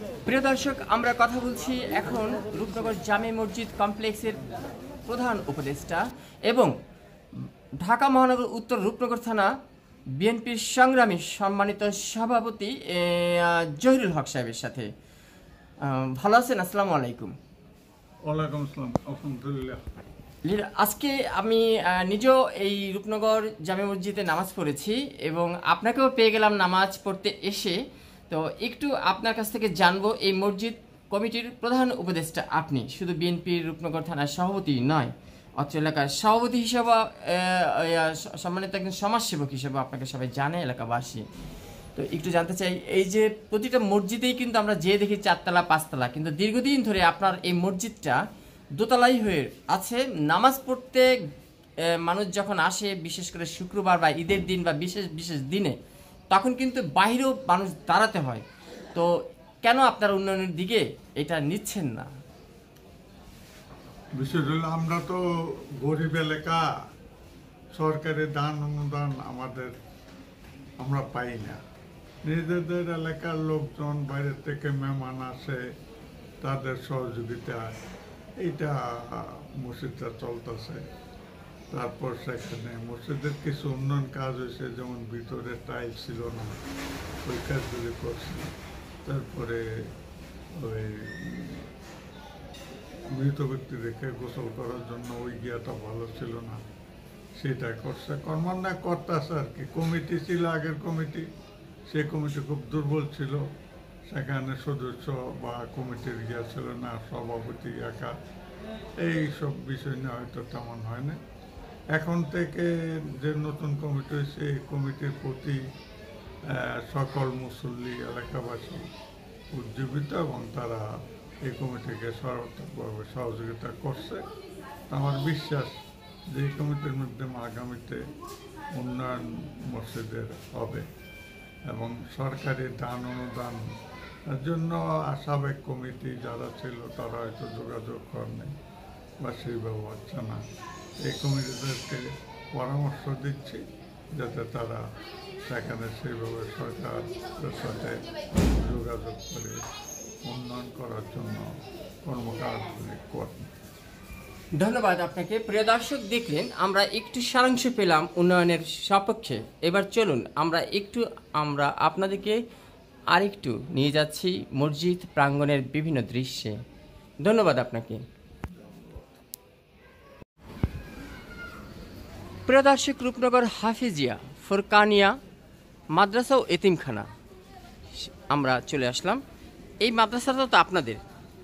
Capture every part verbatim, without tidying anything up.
প্রিয় দর্শক, আমরা কথা বলছি এখন রূপনগর জামে মসজিদ কমপ্লেক্সের প্রধান উপদেষ্টা এবং ঢাকা মহানগর উত্তর রূপনগর থানা বিএনপির সংগ্রামী সম্মানিত সভাপতি জহিরুল হক সাহেবের সাথে। ভালো আছেন? আসসালামু আলাইকুম। ওয়ালাইকুম আসসালাম। আলহামদুলিল্লাহ। আজকে আমি নিজেও এই রূপনগর জামে মসজিদে নামাজ পড়েছি এবং আপনাকেও পেয়ে গেলাম নামাজ পড়তে এসে। তো একটু আপনার কাছ থেকে জানবো, এই মসজিদ কমিটির প্রধান উপদেষ্টা আপনি, শুধু বিএনপির রূপনগর থানার সভাপতি নয়, অত্র এলাকার সভাপতি হিসেবে, সম্মানিত একজন সমাজসেবক হিসেবে আপনাকে সবাই জানে, এলাকাবাসী। তো একটু জানতে চাই, এই যে প্রতিটা মসজিদেই কিন্তু আমরা যে দেখি চারতলা পাঁচতলা, কিন্তু দীর্ঘদিন ধরে আপনার এই মসজিদটা দোতলাই হয়ে আছে। নামাজ পড়তে মানুষ যখন আসে, বিশেষ করে শুক্রবার বা ঈদের দিন বা বিশেষ বিশেষ দিনে, তখন কিন্তু বাইরেও মানুষ দাঁড়াতে হয়। তো কেন আপনার উন্নয়নের দিকে এটা নিচ্ছেন না? বিশেষ হলো আমরা তো গরিব এলাকা, সরকারি দান অনুদান আমাদের আমরা পাই না। নিজেদের এলাকার লোকজন বাইরে থেকে মেহমান আসে, তাদের সহযোগিতায় এইটা মসজিদটা চলতেছে। তারপর সেখানে মসজিদের কিছু উন্নয়ন কাজ হয়েছে, যেমন ভিতরে টাইল ছিল না, ওই কাজগুলি করছে। তারপরে ওই মৃত ব্যক্তি রেখে গোসল করার জন্য ওই গিয়াটা ভালো ছিল না, সেটা করছে। ক্রমান্বয়ে করতেছে আর কি। কমিটি ছিল আগের কমিটি, সেই কমিটি খুব দুর্বল ছিল, সেখানে সদস্য বা কমিটির গিয়া ছিল না, সভাপতি একা, এই সব বিষয় নিয়ে হয়তো তেমন হয় না। এখন থেকে যে নতুন কমিটি হয়েছে, এই কমিটির প্রতি সকল মুসল্লি এলাকাবাসী উজ্জীবিত এবং তারা এই কমিটিকে সর্বাত্মকভাবে সহযোগিতা করছে। আমার বিশ্বাস যে এই কমিটির মাধ্যমে আগামীতে উন্নয়ন মসজিদের হবে এবং সরকারি দান অনুদান জন্য সাবেক কমিটি যারা ছিল তারা হয়তো যোগাযোগ করেনি বা সেইভাবে হচ্ছে না। এই কমিটিদেরকে পরামর্শ দিচ্ছি যাতে তারা সেখানে সেইভাবে সরকারের সাথে যোগাযোগ করে উন্নয়ন করার জন্য কর্মকাণ্ডগুলি করেন। ধন্যবাদ আপনাকে। প্রিয় দর্শক, দেখলেন আমরা একটু সারাংশ পেলাম উন্নয়নের সপক্ষে। এবার চলুন আমরা একটু আমরা আপনাদেরকে আরেকটু নিয়ে যাচ্ছি মসজিদ প্রাঙ্গণের বিভিন্ন দৃশ্যে। ধন্যবাদ আপনাকে। প্রিয় দর্শক, রূপনগর হাফিজিয়া ফুরকানিয়া মাদ্রাসা ও এতিমখানা আমরা চলে আসলাম। এই মাদ্রাসাটা তো আপনাদের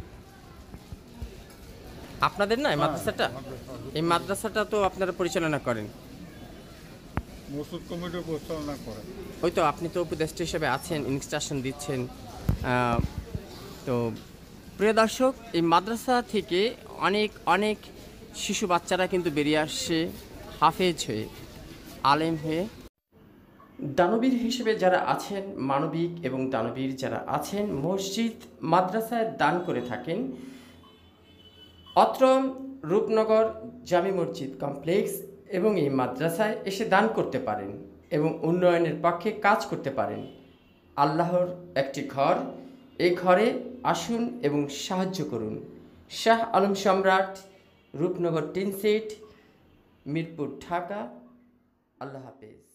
আপনাদের না? এই মাদ্রাসাটা এই মাদ্রাসাটা তো আপনারা পরিচালনা করেন, মসজিদ কমিটি পরিচালনা করেন। ওই তো আপনি তো উপদেষ্টা হিসেবে আছেন, ইনস্ট্রাকশন দিচ্ছেন। তো প্রিয় দর্শক, এই মাদ্রাসা থেকে অনেক অনেক শিশু বাচ্চারা কিন্তু বেরিয়ে আসছে হাফেজ হয়ে, আলেম হয়ে। দানবীর হিসেবে যারা আছেন, মানবিক এবং দানবীর যারা আছেন, মসজিদ মাদ্রাসায় দান করে থাকেন। অত্র রূপনগর জামে মসজিদ কমপ্লেক্স এবং এই মাদ্রাসায় এসে দান করতে পারেন এবং উন্নয়নের পক্ষে কাজ করতে পারেন। আল্লাহর একটি ঘর, এই ঘরে আসুন এবং সাহায্য করুন। Shah Alam Samrat, Rupnagar tin shed, Mirpur, Dhaka. আল্লাহ হাফেজ।